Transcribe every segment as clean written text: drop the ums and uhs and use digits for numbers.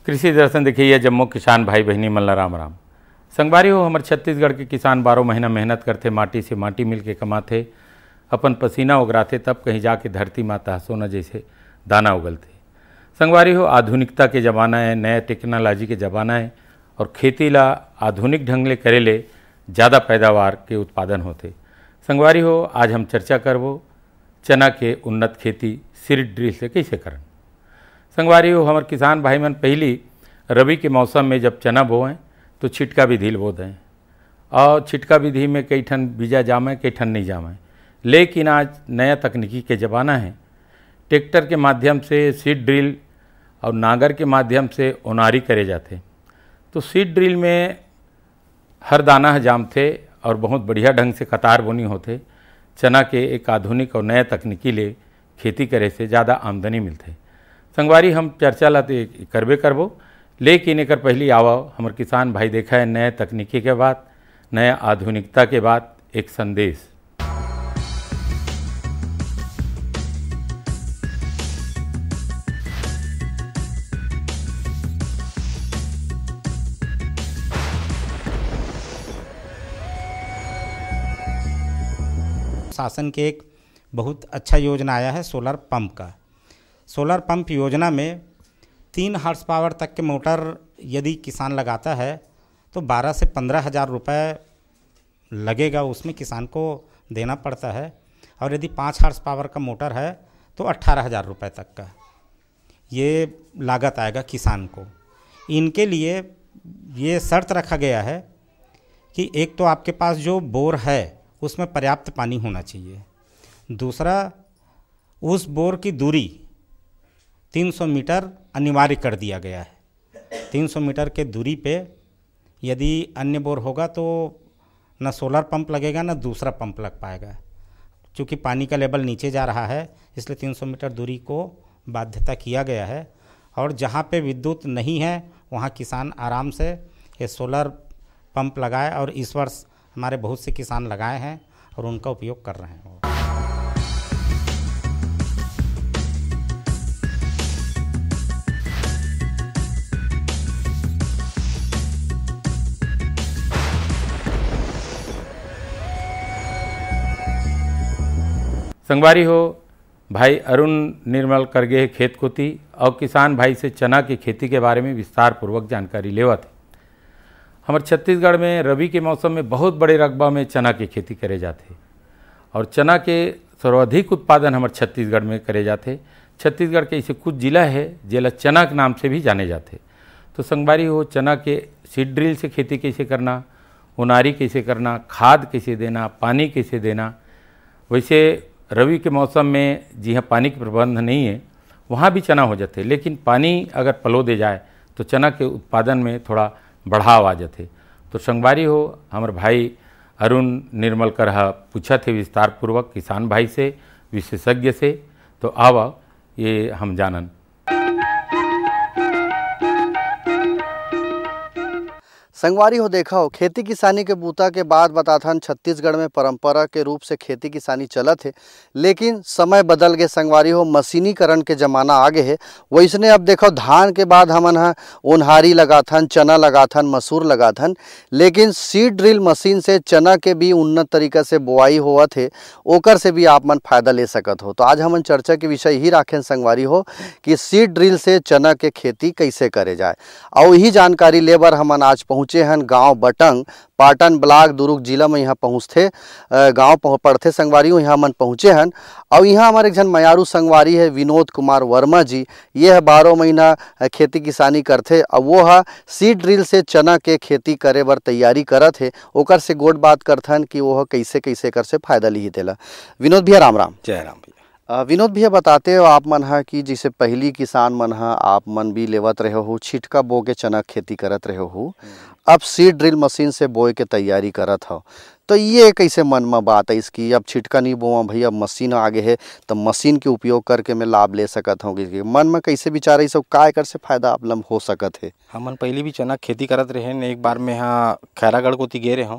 कृषि दर्शन देखिए जम्मू किसान भाई बहनी मन ला राम राम। संगवारी हो हमारे छत्तीसगढ़ के किसान 12 महीना मेहनत करते, माटी से माटी मिल के कमाते, अपन पसीना उगराते, तब कहीं जाके धरती माता सोना जैसे दाना उगलते। संगवारी हो आधुनिकता के ज़माना है, नए टेक्नोलॉजी के ज़माना है और खेती ला आधुनिक ढंग ले करे ले ज़्यादा पैदावार के उत्पादन होते। संगवारी हो आज हम चर्चा करबो चना के उन्नत खेती सीड ड्रिल से कैसे करन। संगवारी हो हमारे किसान भाई मन पहली रबी के मौसम में जब चना बोएं तो छिटका विधि बो दें और छिटका विधि में कई ठन बीजा जामें कई ठन नहीं जामें। लेकिन आज नया तकनीकी के ज़माना है, ट्रैक्टर के माध्यम से सीड ड्रिल और नागर के माध्यम से ओनारी करे जाते। तो सीड ड्रिल में हर दाना जामते और बहुत बढ़िया ढंग से कतार बोनी होते। चना के एक आधुनिक और नया तकनीकी ले खेती करे से ज़्यादा आमदनी मिलते। संगवारी हम चर्चा लाते करबे करबो, लेकिन एक पहली आवा हमारे किसान भाई देखा है नए तकनीकी के बाद, नया आधुनिकता के बाद एक संदेश। शासन के एक बहुत अच्छा योजना आया है सोलर पंप का। सोलर पंप योजना में 3 हॉर्स पावर तक के मोटर यदि किसान लगाता है तो 12 से 15 हज़ार रुपये लगेगा, उसमें किसान को देना पड़ता है। और यदि 5 हॉर्स पावर का मोटर है तो 18 हज़ार रुपये तक का ये लागत आएगा किसान को। इनके लिए ये शर्त रखा गया है कि एक तो आपके पास जो बोर है उसमें पर्याप्त पानी होना चाहिए, दूसरा उस बोर की दूरी 300 मीटर अनिवार्य कर दिया गया है। 300 मीटर के दूरी पे यदि अन्य बोर होगा तो न सोलर पंप लगेगा न दूसरा पंप लग पाएगा। क्योंकि पानी का लेवल नीचे जा रहा है इसलिए 300 मीटर दूरी को बाध्यता किया गया है। और जहाँ पे विद्युत नहीं है वहाँ किसान आराम से ये सोलर पंप लगाए, और इस वर्ष हमारे बहुत से किसान लगाए हैं और उनका उपयोग कर रहे हैं। संगवारी हो भाई अरुण निर्मल करगे खेत कोती और किसान भाई से चना की खेती के बारे में विस्तार पूर्वक जानकारी लेवा थे। हमारे छत्तीसगढ़ में रबी के मौसम में बहुत बड़े रकबा में चना की खेती करे जाते और चना के सर्वाधिक उत्पादन हमारे छत्तीसगढ़ में करे जाते। छत्तीसगढ़ के ऐसे कुछ जिला है जिला चना के नाम से भी जाने जाते। तो संगवारी हो चना के सीड ड्रिल से खेती कैसे करना, ओनारी कैसे करना, खाद कैसे देना, पानी कैसे देना। वैसे रबी के मौसम में जी हाँ पानी के प्रबंध नहीं है वहाँ भी चना हो जाते, लेकिन पानी अगर पलो दे जाए तो चना के उत्पादन में थोड़ा बढ़ाव आ जाते। तो संगवारी हो हमारे भाई अरुण निर्मल कर पूछा थे विस्तार पूर्वक किसान भाई से, विशेषज्ञ से। तो आवा ये हम जानन। संगवारी हो देखा हो खेती किसानी के बूता के बाद बताथन छत्तीसगढ़ में परंपरा के रूप से खेती किसानी चलत है, लेकिन समय बदल गए संगवारी हो, मशीनीकरण के ज़माना आगे है। वैसने अब देखो धान के बाद हमन हा ओन्हारी लगाथन, चना लगाथन, मसूर लगाथन, लेकिन सीड ड्रिल मशीन से चना के भी उन्नत तरीका से बोआई होवत है, ओकर से भी आप मन फायदा ले सकत हो। तो आज हमन चर्चा के विषय ही राखें संगवारी हो कि सीड ड्रिल से चना के खेती कैसे करे जाए। और यही जानकारी लेबर हमन आज पहुँचे हन गांव बटंग, पाटन ब्लॉक दुर्ग जिला में यहाँ पहुँचते गांव पड़ते संगवारी हो। यहाँ मन पहुँचे हन और यहाँ हमारे एक जन मयारू संगवारी है विनोद कुमार वर्मा जी। ये है 12 महीना खेती किसानी करते और वो है सीड ड्रिल से चना के खेती करे बर तैयारी करत है। ओकर से गोट बात करथन कि वो कैसे कैसे कर से फायदा ली देला। विनोद भैया राम राम। जय राम भैया। विनोद भैया बताते हो आप मन है कि जैसे पहली किसान मन है आप मन भी लेवत रहे हो, छिटका बो के चना खेती करत रहे हो, अब सीड ड्रिल मशीन से बोए के तैयारी करत हो। तो ये कैसे मन में बात है इसकी, अब छिटका नहीं बोआ भैया मशीन आगे है तो मशीन के उपयोग करके मैं लाभ ले सकत हूँ, मन में कैसे विचार है सब काय कर से फायदा आप लम हो सकत है। हमन पहले भी चना खेती करत रहे। एक बार मैं यहाँ खैरागढ़ को गए रहे हूँ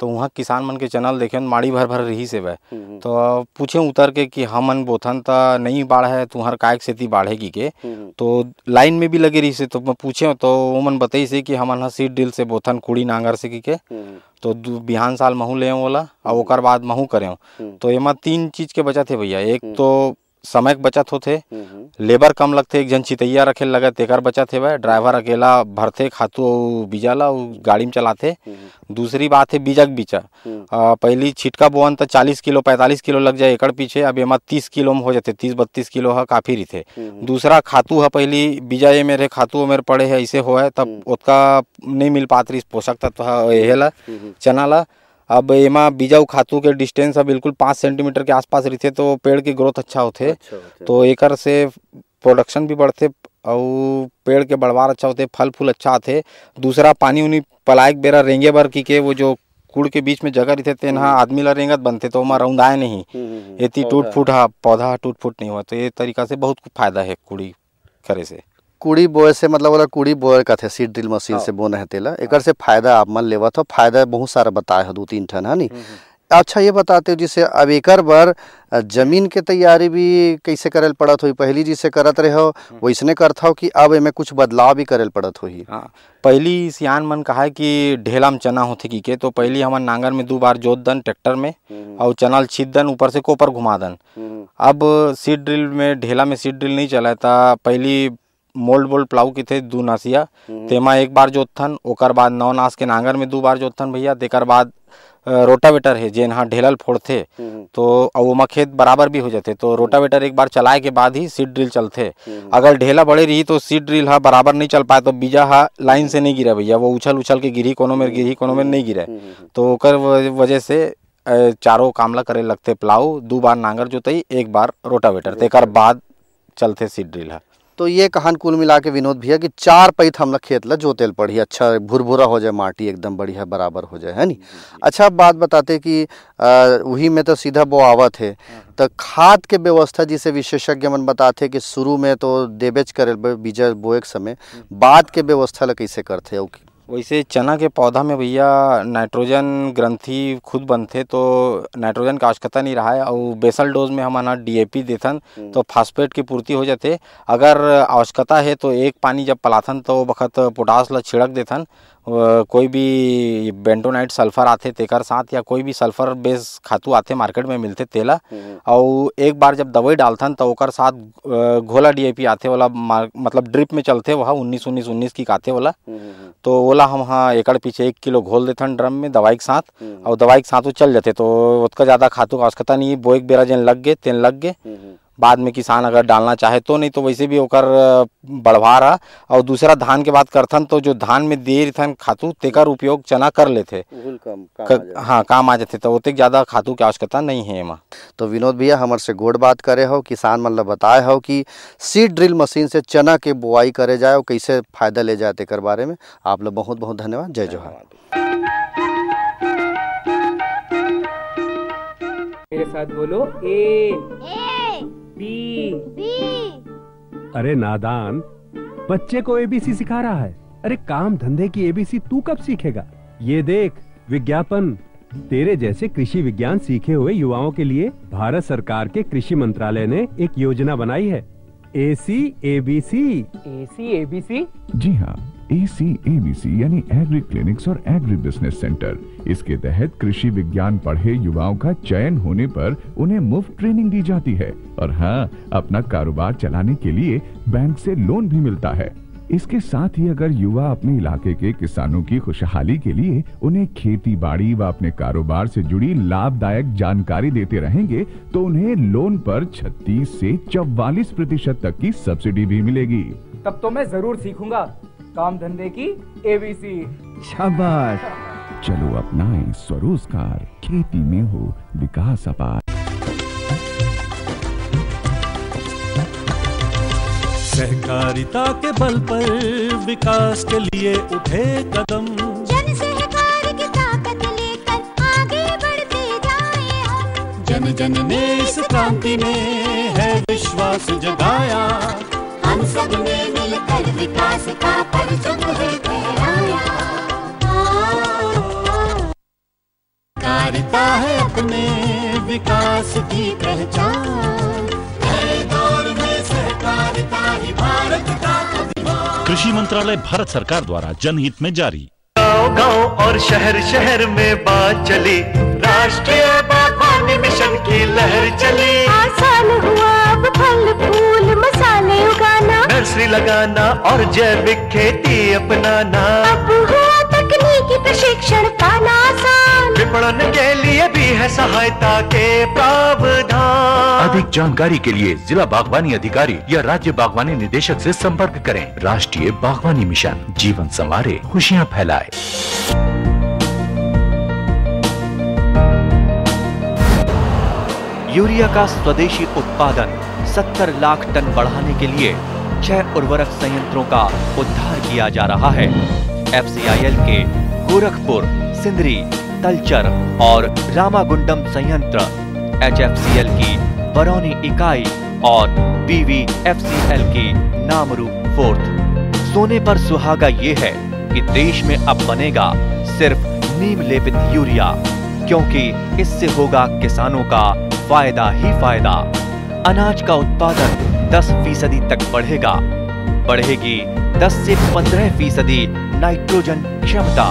तो वहाँ किसान मन के चैनल देखे माड़ी भर भर रही से वह तो पूछे उतर के कि हमन बोथन त नहीं बाढ़ है तुहर काय सेती बाढ़ेगी के तो लाइन में भी लगे रही से तो मैं पूछे तो वो मन बताई से कि हमन सीड ड्रिल से बोथन कुड़ी नांगर से की के तो बिहान साल महू ले बोला और ओकर बाद महू करे तो एमा 3 चीज के बचत है भैया। एक तो समय के बचत होते, लेबर कम लगते, एक जन चितैया रखे लगे तेकर बचत है, ड्राइवर अकेला भरते खातू बीजा ला गाड़ी में चलाते। दूसरी बात है बीजक बीचा, पहली छिटका बोअन तो 40 किलो 45 किलो लग जाए एकड़ पीछे, अब एमा 30 किलो में हो जाते, 30-32 किलो है काफ़ी रही। दूसरा खातू है, पहली बीजा ये मेरे खातू मेरे पड़े है ऐसे हो है तब उतना नहीं मिल पात रही पोषक तत्व यह ला चना ला। अब एमा बीजा उ खातू के डिस्टेंस बिल्कुल 5 सेंटीमीटर के आसपास रहते तो पेड़ की ग्रोथ अच्छा होते। तो एकर से प्रोडक्शन भी बढ़ते और पेड़ के बढ़वार अच्छा होते, फल फूल अच्छा आते। दूसरा पानी उनी पलायक बेरा रेंगे बर की के वो जो कुड़ के बीच में जगह रहते तेना आदमी ला रेंगत बनते तो वहाँ रौंदाए नहीं, इतनी टूट फूट पौधा टूट फूट नहीं हुआ। तो ये तरीका से बहुत फायदा है कुड़ी करे से। कुड़ी बोए से मतलब वाला कुड़ी बोए का थे सीड ड्रिल मशीन से बोने है तेला, एकर से फायदा आप मन लेवा तो फायदा बहुत सारा बताए हो 2-3 ठन है नी। अच्छा ये बताते हो जिसे अब एकर बर जमीन के तैयारी भी कैसे करल पड़त हुई, पहली जिसे करत रहे हो वैसने करत हो कि अब एमे कुछ बदलाव भी करल पड़त हुई? हाँ, पहली सियान मन कहा है कि ढेला में चना होते की के तो पहली हमारे नांगर में 2 बार जोत दन ट्रैक्टर में और चना छीत दन ऊपर से कोपर घुमा दन। अब सीड ड्रिल में ढेला में सीड ड्रिल नहीं चला था, पहली मोल्ड बोल्ड प्लाऊ की थे 2 नासिया तेमा 1 बार जोतथन, ओकर बाद 9 नास के नांगर में 2 बार जोतथन भैया। तेकर बाद रोटावेटर है जेन हाँ ढेलल फोड़ते तो ओमा खेत बराबर भी हो जाते, तो रोटावेटर 1 बार चलाए के बाद ही सीड ड्रिल चलते। अगर ढेला बड़े रही तो सीड ड्रिल हा बराबर नहीं चल पाए तो बीजा हा लाइन से नहीं गिरा भैया, वो उछल उछल के गिरी, कोनो में गिरी कोनो में नहीं गिरे। तो ओकर वजह से चारों कामला करे लगते, प्लाऊ 2 बार नांगर जोतई 1 बार रोटावेटर, तेकर बाद चलते सीड ड्रिल हा। तो ये कहान कुल मिला के विनोद भैया कि 4 पैथ हम लोग खेत ला जोतेल पड़ी, अच्छा भुरभुरा हो जाए, माटी एकदम बढ़िया बराबर हो जाए, है नी। अच्छा बात बताते कि वही में तो सीधा बोआवत है, तो खाद के व्यवस्था जिसे विशेषज्ञ मन बताते कि शुरू में तो देबेच करे बीजा बोए के समय, बाद के व्यवस्था ला कैसे करते? वैसे चना के पौधा में भैया नाइट्रोजन ग्रंथि खुद बनते तो नाइट्रोजन की आवश्यकता नहीं रहा है, और बेसल डोज में हमारा DAP देथन तो फास्फेट की पूर्ति हो जाते। अगर आवश्यकता है तो एक पानी जब पलाथन तो वक्त पोटास ला छिड़क देथन, कोई भी बेंटोनाइट सल्फर आते तेकर साथ या कोई भी सल्फर बेस खातू आते मार्केट में मिलते तेला, और एक बार जब दवाई डालथन तो ओकर साथ घोला DAP आते वाला, मतलब ड्रिप में चलते वहाँ 19-19-19 की आते वाला, तो ओला हम हाँ एकड़ पीछे 1 किलो घोल देथन ड्रम में दवाई के साथ, और दवाई के साथ वो चल जाते। तो उसका ज़्यादा खातू का आवश्यकता नहीं है, बोए के बेरा जन लग गए तेन लग गए, बाद में किसान अगर डालना चाहे तो, नहीं तो वैसे भी ओकर बढ़वा रहा। और दूसरा धान के बात करथन तो जो धान में दे रथन खातू तेकर उपयोग चना कर लेते, हाँ काम आ जाते, तो उतने ज़्यादा खातू की आवश्यकता नहीं है एमा। तो विनोद भैया हमार से गोड़ बात करे हो, किसान मन ला बताए हो कि सीड ड्रिल मशीन से चना के बुआई करे जाए और कैसे फायदा ले जाए तेकर बारे में। आप लोग बहुत बहुत धन्यवाद। जय जोहार। मेरे साथ बोलो ए बी। अरे नादान, बच्चे को ABC सिखा रहा है। अरे काम धंधे की ABC तू कब सीखेगा? ये देख विज्ञापन, तेरे जैसे कृषि विज्ञान सीखे हुए युवाओं के लिए भारत सरकार के कृषि मंत्रालय ने एक योजना बनाई है, AC/ABC। AC/ABC? जी हाँ, AC/ABC यानी एग्री क्लिनिक्स और एग्री बिजनेस सेंटर। इसके तहत कृषि विज्ञान पढ़े युवाओं का चयन होने पर उन्हें मुफ्त ट्रेनिंग दी जाती है, और हाँ, अपना कारोबार चलाने के लिए बैंक से लोन भी मिलता है। इसके साथ ही अगर युवा अपने इलाके के किसानों की खुशहाली के लिए उन्हें खेती बाड़ी व अपने कारोबार से जुड़ी लाभदायक जानकारी देते रहेंगे तो उन्हें लोन पर 36 से 44% तक की सब्सिडी भी मिलेगी। तब तो मैं जरूर सीखूंगा काम धंधे की ABC। शाबाश, चलो अपनाएं स्वरोजगार, खेती में हो विकास अपार। सहकारिता के बल पर विकास के लिए उठे कदम, जन सहकार की ताकत लेकर आगे बढ़ते जाएं हम। जन जन ने इस क्रांति में है विश्वास जगाया, हम सब ने मिलकर विकास का परचम है फहराया। सहकारिता है अपने विकास की पहचान। नए दौर में सहकारिता ही भारत का अभिमान। कृषि मंत्रालय भारत सरकार द्वारा जनहित में जारी। गांव और शहर शहर में बात चली, राष्ट्रीय बागवानी मिशन की लहर चली। आसान हुआ अब फल फूल मसाले उगाना, नर्सरी लगाना और जैविक खेती अपनाना। अब हुआ तकनीकी प्रशिक्षण पाना आसान, विपणन के लिए भी है सहायता के प्रावधान। अधिक जानकारी के लिए जिला बागवानी अधिकारी या राज्य बागवानी निदेशक से संपर्क करें। राष्ट्रीय बागवानी मिशन, जीवन संवारे, खुशियां फैलाए। यूरिया का स्वदेशी उत्पादन 70 लाख टन बढ़ाने के लिए 6 उर्वरक संयंत्रों का उद्धार किया जा रहा है। FCIL के गोरखपुर, सिंदरी, तलचर और रामागुंडम संयंत्र, HFCL की बरौनी इकाई और BVFCL की नामरू फोर्थ। सोने पर सुहागा ये है कि देश में अब बनेगा सिर्फ नीम लेपित यूरिया, क्योंकि इससे होगा किसानों का फायदा ही फायदा। अनाज का उत्पादन 10% तक बढ़ेगा, बढ़ेगी 10 से 15% नाइट्रोजन क्षमता।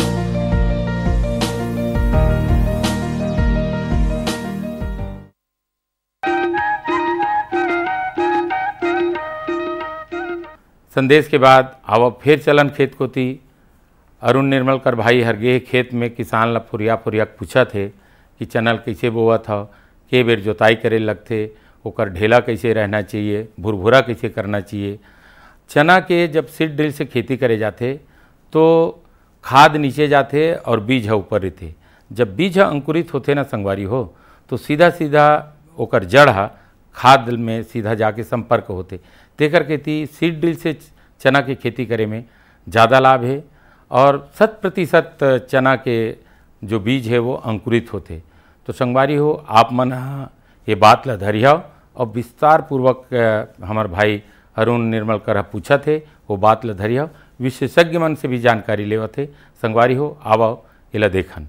संदेश के बाद अब फिर चलन खेत को थी। अरुण निर्मलकर भाई हरगे खेत में किसान ला फुरिया पूछा थे कि चनल कैसे बोआ था, के बेर जोताई करे लगथे, ओकर ढेला कैसे रहना चाहिए, भुरभुरा कैसे करना चाहिए। चना के जब सीड ड्रिल से खेती करे जाते तो खाद नीचे जाते और बीज ऊपर रहते। जब बीज अंकुरित होते ना संगवारी हो तो सीधा सीधा ओकर जड़ खाद में सीधा जाके संपर्क होते। ते करके ती सीड ड्रिल से चना की खेती करे में ज़्यादा लाभ है और 100% चना के जो बीज है वो अंकुरित होते। तो संगवारी हो आप मन ये बात ला धरियाओ और विस्तार पूर्वक हमार भाई अरुण निर्मलकर पूछा थे वो बात ला धरियाओ, विशेषज्ञ मन से भी जानकारी लेवा थे। संगवारी हो आवो इला देखन।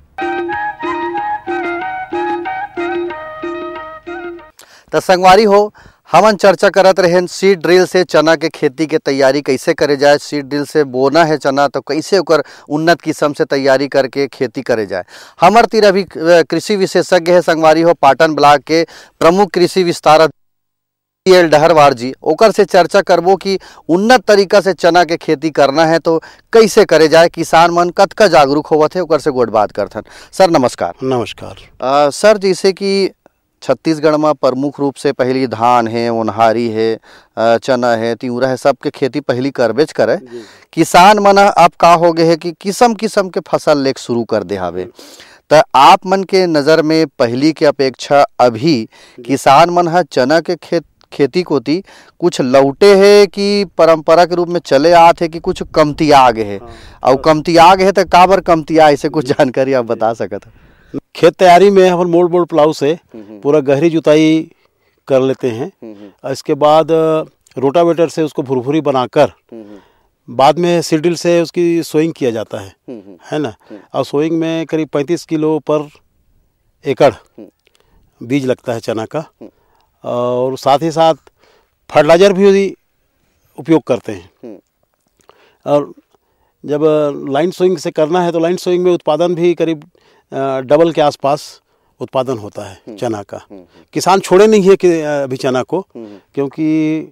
तो संगवारी हो हमन चर्चा करत रहें सीड ड्रिल से चना के खेती के तैयारी कैसे करे जाए। सीड ड्रिल से बोना है चना तो कैसे ओकर उन्नत किस्म से तैयारी करके खेती करे जाए। हमर तीर अभी कृषि विशेषज्ञ है संगवारी हो पाटन ब्लॉक के प्रमुख कृषि विस्तार डहरवार जी, ओकर से चर्चा करबो कि उन्नत तरीका से चना के खेती करना है तो कैसे करे जाए, किसान मन कतका जागरूक होवत है ओकर से गोट बात करथन। सर नमस्कार। नमस्कार। सर जैसे कि छत्तीसगढ़ में प्रमुख रूप से पहली धान है, ओनहारी है, चना है, तिउरा है, सब के खेती पहली करबेच करे। किसान मन अब का हो गए है कि किस्म किस्म के फसल लेक शुरू कर दे हावे। तो आप मन के नज़र में पहली के अपेक्षा अभी किसान मन चना के खेती कोती कुछ लौटे है कि परंपरा के रूप में चले आते है कि कुछ कमतिया आगे है और कमतिया आगे है तो काबर कमतिया, ऐसे कुछ जानकारी आप बता सकते हैं? खेत तैयारी में हम मोड़ प्लाऊ से पूरा गहरी जुताई कर लेते हैं। इसके बाद रोटावेटर से उसको भुरभुरी बनाकर बाद में सीड ड्रिल से उसकी सोइंग किया जाता है ना। और सोइंग में करीब 35 किलो पर एकड़ बीज लगता है चना का। और साथ ही साथ फर्टिलाइजर भी उपयोग करते हैं। और जब लाइन सोइंग से करना है तो लाइन सोइंग में उत्पादन भी करीब डबल के आसपास उत्पादन होता है चना का। किसान छोड़े नहीं है कि अभी चना को, क्योंकि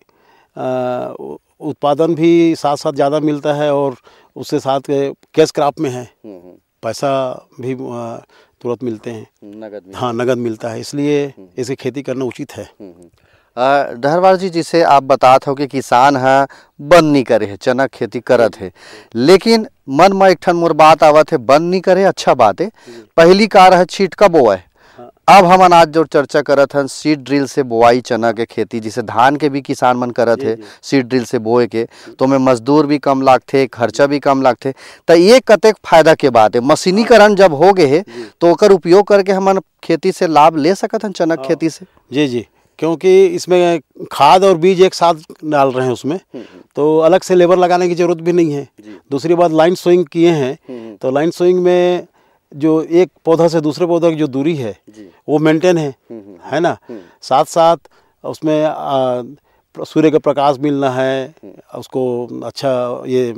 उत्पादन भी साथ साथ ज़्यादा मिलता है और उससे साथ कैश क्रॉप में है, पैसा भी तुरंत मिलते हैं, नगद। हाँ नगद मिलता है, इसलिए इसे खेती करना उचित है। डहरवार जी जिसे आप बताते हो कि किसान है बंद नहीं करे है चना खेती करत है, लेकिन मन में एक ठन मोर बात आवत है बंद नहीं करे अच्छा बात है। पहली कार है छीटका बोआ है, अब हम आज जो चर्चा करत हैं सीड ड्रिल से बोआई चना के खेती, जिसे धान के भी किसान मन करत है सीड ड्रिल से बोए के, तो में मजदूर भी कम लागथे, खर्चा भी कम लागथे। तो ये कतेक फायदा के बात है। मशीनीकरण जब हो गए है तो ओकर उपयोग करके हम खेती से लाभ ले सकत हैं चना खेती से। जी, क्योंकि इसमें खाद और बीज एक साथ डाल रहे हैं उसमें, तो अलग से लेबर लगाने की जरूरत भी नहीं है। दूसरी बात लाइन सोइंग किए हैं तो लाइन सोइंग में जो एक पौधा से दूसरे पौधा की जो दूरी है वो मेंटेन है ना। साथ साथ उसमें सूर्य का प्रकाश मिलना है, उसको अच्छा ये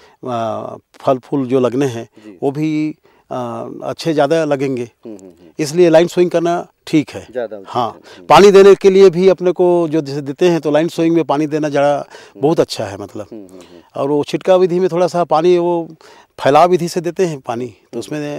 फल फूल जो लगने हैं वो भी अच्छे ज़्यादा लगेंगे, इसलिए लाइन सोइंग करना ठीक है। हाँ, पानी देने के लिए भी अपने को जो जैसे देते हैं तो लाइन सोइंग में पानी देना ज़्यादा बहुत अच्छा है मतलब। और वो छिटका विधि में थोड़ा सा पानी वो फैलाव विधि से देते हैं पानी, तो उसमें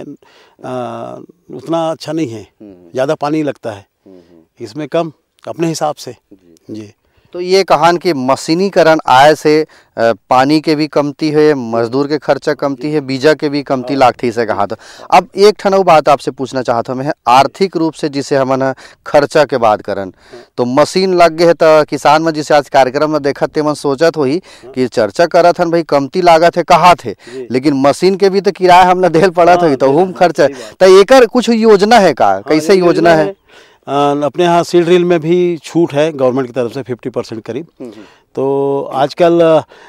उतना अच्छा नहीं है, ज़्यादा पानी लगता है, इसमें कम अपने हिसाब से जी। तो ये कहान कि मशीनीकरण आय से पानी के भी कमती है, मजदूर के खर्चा कमती है, बीजा के भी कमती लागती से कहा था। अब एक ठनऊ बात आपसे पूछना चाहता मैं, आर्थिक रूप से जिसे हमन खर्चा के बात करन तो मशीन लग गए है तो किसान में जिसे आज कार्यक्रम में देखत थे मन सोचत होही कि चर्चा करत हन भाई कमती लागत है कहा थे, लेकिन मशीन के भी तो किराया हमला देल पड़त होगी तो हुम खर्चा, तो एकर कुछ योजना है का, कैसे योजना है? अपने यहाँ सीड ड्रिल में भी छूट है गवर्नमेंट की तरफ से 50% करीब। तो आजकल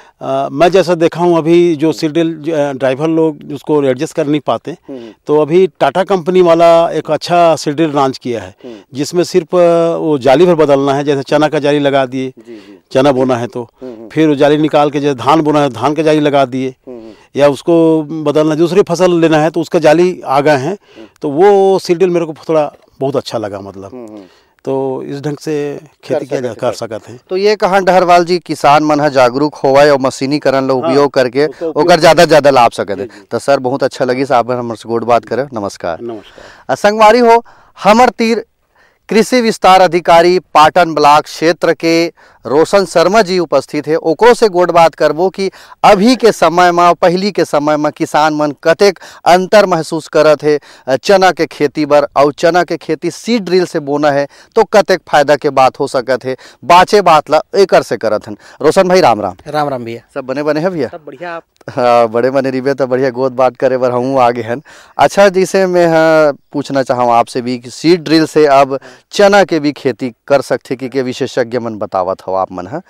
मैं जैसा देखा हूँ अभी जो सीड ड्रिल ड्राइवर लोग उसको एडजस्ट कर नहीं पाते, तो अभी टाटा कंपनी वाला एक अच्छा सीड ड्रिल लॉन्च किया है जिसमें सिर्फ वो जाली भर बदलना है। जैसे चना का जाली लगा दिए, चना बोना है तो फिर वो जाली निकाल के जैसे धान बोना है धान का जाली लगा दिए, या उसको बदलना दूसरी फसल लेना है तो उसका जाली आ गए हैं, तो वो सीड ड्रिल मेरे को थोड़ा बहुत अच्छा लगा मतलब। तो इस ढंग से खेती किया कर सकते हैं। तो ये कहा डहरवाल जी किसान मन है जागरूक होवाए और मशीनीकरण ला उपयोग करके ओकर ज्यादा लाभ सकते। तो सर बहुत अच्छा लगी साहब हमसे गोड बात करे, नमस्कार। नमस्कार। संगवारी हो हमर तीर कृषि विस्तार अधिकारी पाटन ब्लॉक क्षेत्र के रोशन शर्मा जी उपस्थित है। ओकरो से गोड बात करबो कि अभी के समय में पहली के समय में किसान मन कतेक अंतर महसूस करत है चना के खेती बर, और चना के खेती सीड ड्रिल से बोना है तो कतेक फायदा के बात हो सकत है, बाचे बात ला एकर से करत हन। रोशन भाई राम राम। राम राम भैया। सब बने है भैया? सब बढ़िया। आप हाँ बड़े बने रिबे तो बढ़िया गोद बात करे बर हम आगे हैं। अच्छा जिसे मैं पूछना चाहूँ आपसे भी कि सीड ड्रिल से अब चना के भी खेती कर सकते कि विशेषज्ञ मन बतावत हो आप मन है,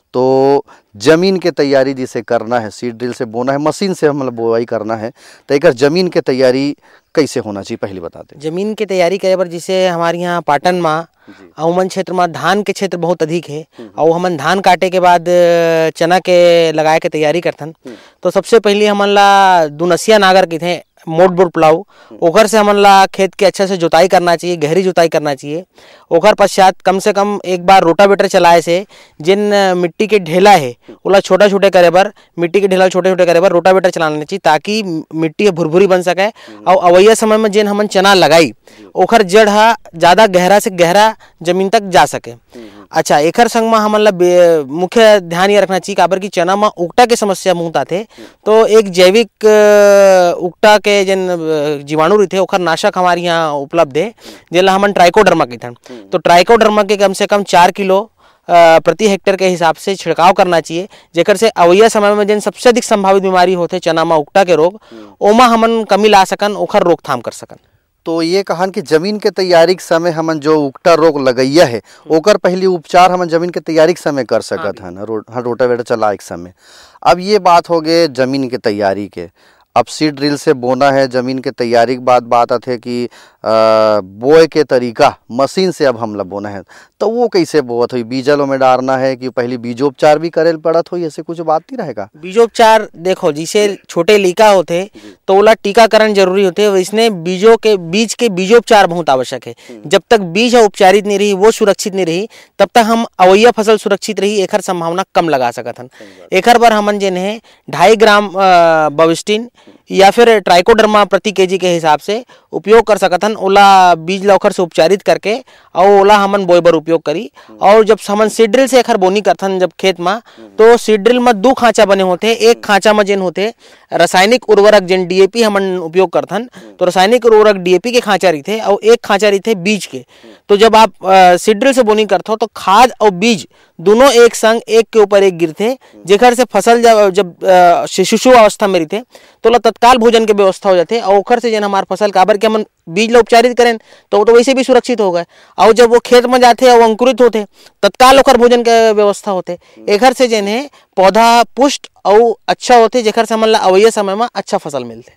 तो जमीन के तैयारी जिसे करना है, सीड ड्रिल से बोना है, मशीन से हम बोआई करना है, तो एक जमीन के तैयारी कैसे होना चाहिए पहले बता दें। जमीन के तैयारी करे बर जिसे हमारे यहाँ पाटन में अमन क्षेत्र में धान के क्षेत्र बहुत अधिक है और हमन धान काटे के बाद चना के लगाए के तैयारी करथन। तो सबसे पहले हमन ला दुनसिया नागर की थे मोट बोर प्लाऊ, ओकर से हमन ला खेत के अच्छा से जुताई करना चाहिए, गहरी जुताई करना चाहिए। ओकर पश्चात कम से कम एक बार रोटावेटर चलाए से जिन मिट्टी के ढेला है ओला छोटा छोटे करे बर, मिट्टी के ढेला छोटे छोटे करे बर रोटावेटर चलाना चाहिए ताकि मिट्टी भुरभुरी बन सके और अवैया समय में जिन हमन चना लगाई ओकर जड़ हा ज़्यादा गहरा से गहरा जमीन तक जा सके। अच्छा एकर संग में हमन ला मुख्य ध्यान ये रखना चाहिए काबर की चना में उगटा के समस्या बहुत आते, तो एक जैविक उगटा के जन जीवाणु रहते ओकर नाशक हमारे यहाँ उपलब्ध है जेला हमन ट्राइकोडर्मा कहथन। तो ट्राइकोडर्मा के कम से कम 4 किलो प्रति हेक्टेयर के हिसाब से छिड़काव करना चाहिए, जेकर से अवैया समय में जिन सबसे अधिक संभावित बीमारी होते चना में उगटा के रोग ओमा हमन कमी ला सकन, ओकर रोकथाम कर सकन। तो ये कहान कि जमीन के तैयारी के समय हमन जो उगटा रोग लगैया है ओकर पहले उपचार हमन जमीन के तैयारी के समय कर सकत हन रोटावेटर चलाए के समय। अब ये बात हो गए जमीन के तैयारी के, अब सीड ड्रिल से बोना है, जमीन के तैयारी के बाद बात आते है कि बोए के तरीका मशीन से अब हमला बोना है, तो वो कैसे बोत हुई, बीजलों में डालना है कि पहले बीजोपचार भी करे पड़त हो, ऐसे कुछ बात नहीं रहेगा? बीजोपचार देखो जिसे छोटे लड़का होते तो ओला टीकाकरण जरूरी होते, वैसने बीज के बीजोपचार बहुत आवश्यक है। जब तक बीज उपचारित नहीं रही, वो सुरक्षित नहीं रही, तब तक हम अवैया फसल सुरक्षित रही एकर संभावना कम लगा सकत हन। एकर पर हमन जिन है 2.5 ग्राम बविस्टिन या फिर ट्राइकोडर्मा प्रति केजी के हिसाब से उपयोग कर सकत हन। ओला बीज ला ओखर से उपचारित करके और ओला हमन बोए बर उपयोग करी। और जब हमन सीड ड्रिल से एखर बोनी करथन जब खेत में, तो सीड ड्रिल में 2 खांचा बने होते, एक खांचा में जिन होते रासायनिक उर्वरक जिन डीएपी हमन उपयोग करथन, तो रासायनिक उर्वरक डीएपी के खांचा रहते और एक खांचा रहते बीज के। तो जब आप सीड ड्रिल से बोनी करते हो तो खाद और बीज दोनों एक संग एक के ऊपर एक गिरते, जेकर से फसल जब शिशु अवस्था में रहते तो तत्काल भोजन के व्यवस्था हो जाते और ओखर से जन हमार फसल काबर के हमन बीज ला उपचारित करें तो वैसे भी सुरक्षित हो गए, और जब वो खेत में जाते और अंकुरित होते तत्काल ओखर भोजन के व्यवस्था होते। एकर से जन है पौधा पुष्ट और अच्छा होते, जेकर से हमन ला अवैया समय में अच्छा फसल मिलते।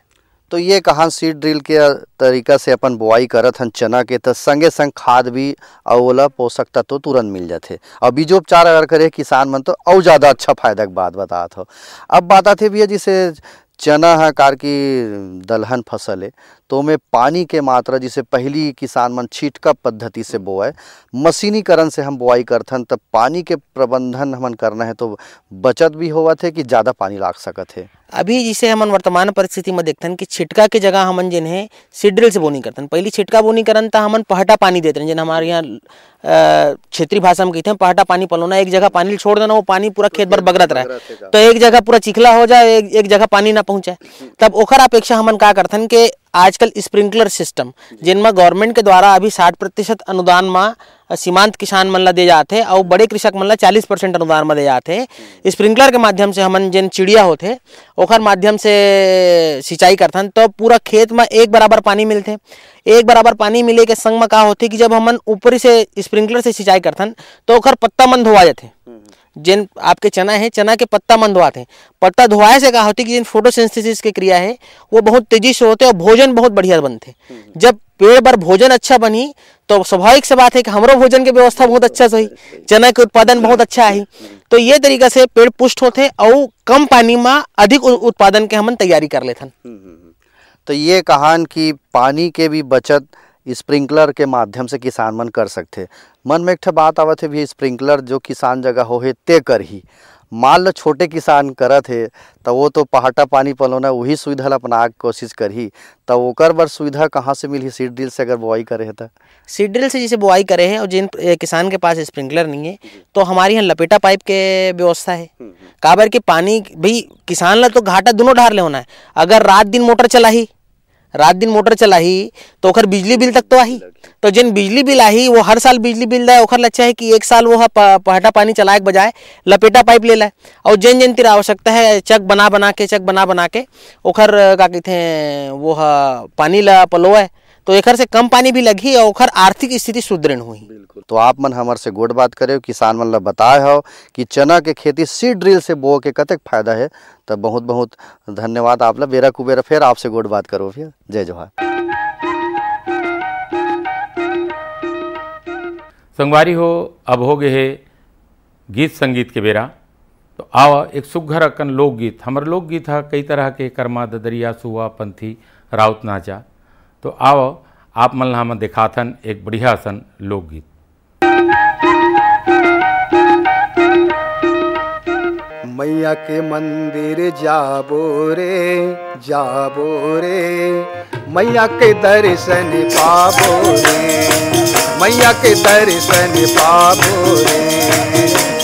तो ये कहाँ सीड ड्रिल के तरीका से अपन बुआई करत हन चना के, तो संगे संग खाद भी और ओला पोषक तत्व तो तुरंत मिल जाते। और बीजोपचार अगर करे किसान मन तो और ज़्यादा अच्छा फायदा के बात बतात हो। अब बात आते भैया जिसे चना है कार की दलहन फसल है, तो में पानी के मात्रा जिसे पहली किसान मन छिटका पद्धति से बोए, मशीनीकरण से हम बुआई करथन, तब पानी के प्रबंधन हमन करना है तो बचत भी होवत है कि ज़्यादा पानी लाग सकत है। अभी जिसे हमन वर्तमान परिस्थिति में देखथन कि छिटका के जगह हमन जिन है सीड ड्रिल से बोनी करथन। पहली छिटका बोनी करन तो हमन पहटा पानी देते हैं, जिन हमारे यहाँ क्षेत्रीय भाषा में कहते हैं पहटा पानी पलोना। एक जगह पानी छोड़ देना, वो पानी पूरा खेत भर बगरत रहे, तो एक जगह पूरा चिखला हो जाए, एक जगह पानी ना पहुंचे। तब ओखर अपेक्षा हमन का करथन के आजकल स्प्रिंकलर सिस्टम जिनमें गवर्नमेंट के द्वारा अभी 60% अनुदान में सीमांत किसान मन ला दे जाते और बड़े कृषक मन ला 40% अनुदान में दे जाते। स्प्रिंकलर के माध्यम से हमन जिन चिड़िया होते ओखर माध्यम से सिंचाई करथन, तो पूरा खेत में एक बराबर पानी मिलते। एक बराबर पानी मिले के संग में का होते कि जब हमन ऊपरी से स्प्रिंकलर से सिंचाई करथन तो ओखर पत्ता मन धोवा जाते। जिन आपके चना है, चना के पत्ता मन धोआते हैं। पत्ता धोआए से क्या होती कि जिन फोटोसिंथेसिस की क्रिया है वो बहुत तेजी से होते और भोजन बहुत बढ़िया बनते। जब पेड़ पर भोजन अच्छा बनी तो स्वाभाविक से बात है कि हमारो भोजन की व्यवस्था बहुत अच्छा से हुई, चना के उत्पादन बहुत अच्छा आई। तो ये तरीका से पेड़ पुष्ट होते और कम पानी में अधिक उत्पादन के हमन तैयारी कर लेथन। तो ये कहान की पानी के भी बचत स्प्रिंकलर के माध्यम से किसान मन कर सकते। मन में एक ठे बात आवत है भी, स्प्रिंकलर जो किसान जगह हो है ते कर ही, मान लो छोटे किसान करत है तो वो तो पहाटा पानी पलोना वही सुविधा ला अपना कोशिश करही, तो ओकर बर सुविधा कहाँ से मिली सीड ड्रिल से अगर बुआई करे है तो? सीड ड्रिल से जैसे बुआई करे हैं और जिन किसान के पास स्प्रिंकलर नहीं है तो हमारे यहाँ लपेटा पाइप के व्यवस्था है। काबर के पानी भाई किसान ला तो घाटा दोनों ढार ले होना है। अगर रात दिन मोटर चलाही तो ओखर बिजली बिल तक तो आही, तो जिन बिजली बिल आही वो हर साल बिजली बिल दाए। ओखर अच्छा है कि एक साल वो पहटा पानी चलाए के बजाय लपेटा पाइप ले लाए और जिन जिन तेरा आवश्यकता है चक बना के ओखर का कहते हैं वो पानी ला पलोए, तो एकर से कम पानी भी लगी और ओखर आर्थिक स्थिति सुदृढ़ हुई। बिल्कुल। तो आप मन हमार से गोड बात करे, किसान मन ला बताए हो कि चना के खेती सीड ड्रिल से बो के कतक फायदा है। तो बहुत बहुत धन्यवाद आप ला। बेरा कुबेरा फिर आपसे गोड बात करो फिर। जय जोहार। संगवारी हो, अब हो गए है गीत संगीत के बेरा। तो आओ एक सुघर अकन लोकगीत, हमार लोकगीत है कई तरह के, कर्मा ददरिया सुआ पंथी राउत नाचा। तो आओ आप मन ला हम दिखाथन एक बढ़िया सन लोकगीत। मैया के मंदिर जाबो रे, मैया के दर्शन पाबो रे, मैया के दर्शन पाबो रे।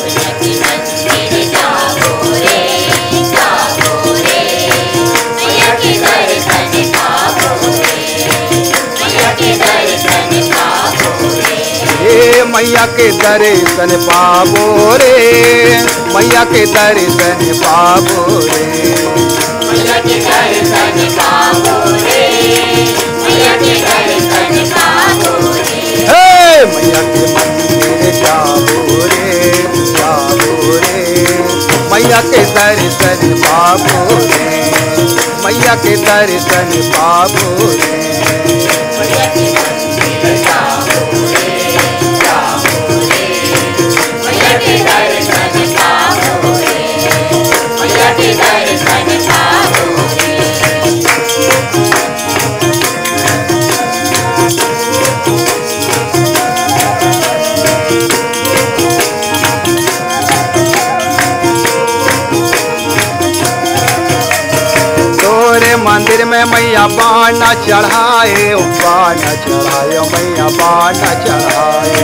मैया के दर्शन पाबो रे, मैया के दर्शन पाबो रे, मैया के दर्शन पाबो रे, मैया के दर्शन पाबो रे। हे मैया के मंदिर जाबो रे, मैया के दर्शन पाबो रे, मैया के दर्शन पाबो रे, मैया के मंदिर जाबो रे। मंदिर में मैया बाना चढ़ाए, मैया बाना चढ़ाए।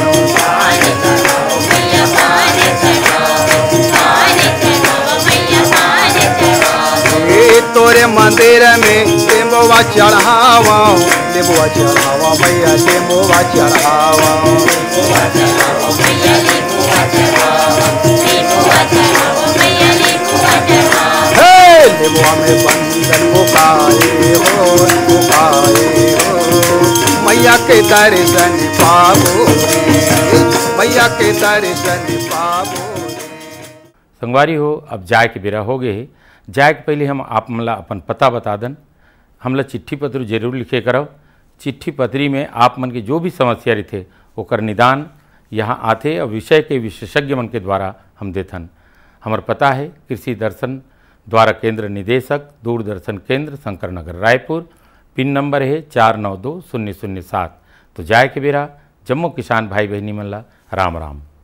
तोरे मंदिर में टेम्बुआ चढ़ावा, टेम्बुआ चढ़ावा मैया, टेम्बुआ चढ़ावा। टेम्बुआ में बंधन मुकाए हो, मैया के दर्शन पाबो रे, मैया के दर्शन पाबो रे। संगवारी हो, अब जाए के बेरा हो गए। जाए के पहले हम आप मला अपन पता बता दन। हमला चिट्ठी पत्र जरूर लिखे करो। चिट्ठी पत्री में आप मन के जो भी समस्या रही ओकर निदान यहाँ आते और विषय के विशेषज्ञ मन के द्वारा हम देथन। हमार पता है कृषि दर्शन द्वारा केंद्र निदेशक, दूरदर्शन केंद्र, शंकर नगर, रायपुर। पिन नंबर है 492007। तो जाए के बेरा जम्मो किसान भाई बहनी मन ला राम राम।